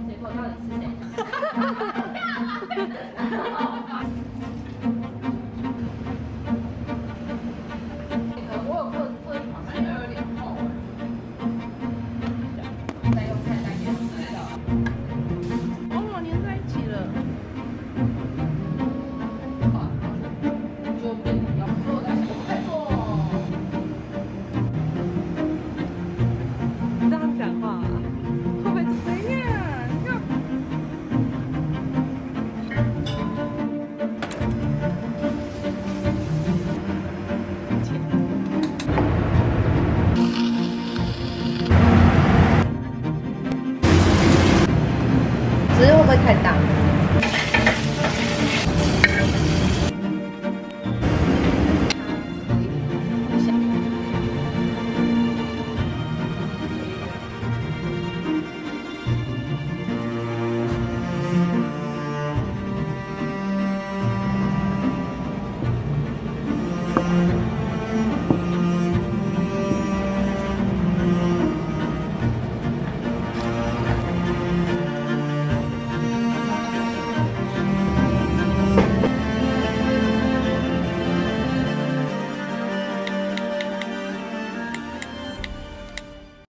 结果到底是谁？我有个好像有点厚哎，再用菜单给你知道。 哦，连在一起了。 就变比较做的快做。 这样讲话、会不会怎么样？ 只是会不会太大？